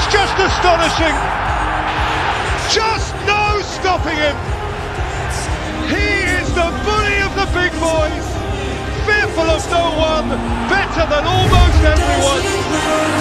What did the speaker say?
just astonishing. Just no stopping him. He is the bully of the big boys. Fearful of no one, better than almost everyone.